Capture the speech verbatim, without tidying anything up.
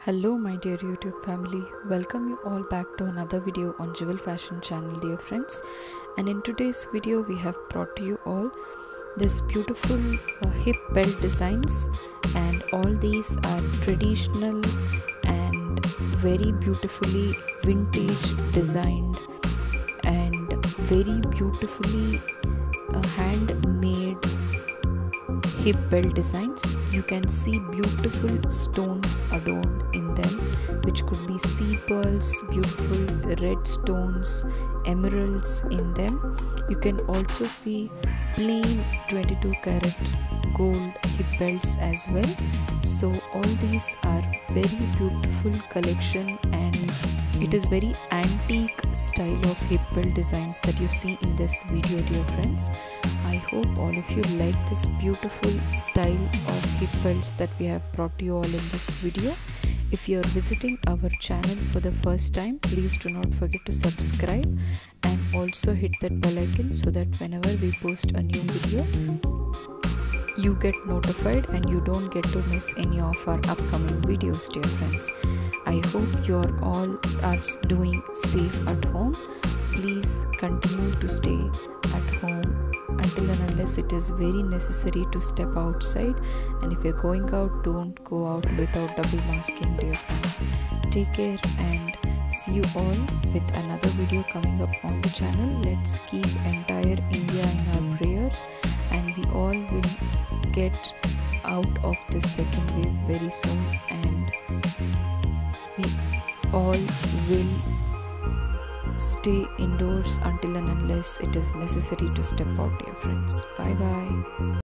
Hello my dear YouTube family, welcome you all back to another video on Jewel Fashion channel dear friends. And in today's video we have brought to you all this beautiful uh, hip belt designs, and all these are traditional and very beautifully vintage designed and very beautifully uh, handmade hip belt designs. You can see beautiful stones adorned in them, which could be sea pearls, beautiful red stones, emeralds in them. You can also see plain twenty-two karat gold hip belts as well. So all these are very beautiful collection, and it is very antique style of hip belt designs that you see in this video dear friends. I hope all of you like this beautiful style of hip belts that we have brought to you all in this video. If you are visiting our channel for the first time, please do not forget to subscribe and also hit that bell icon so that whenever we post a new video, you get notified and you don't get to miss any of our upcoming videos dear friends. I hope you are all are doing safe at home. Please continue to stay at home until and unless it is very necessary to step outside, and if you're going out, don't go out without double masking dear friends. Take care and see you all with another video coming up on the channel. Let's keep entire India in our prayers, and we all will get out of this second wave very soon, and we all will stay indoors until and unless it is necessary to step out dear friends. Bye bye.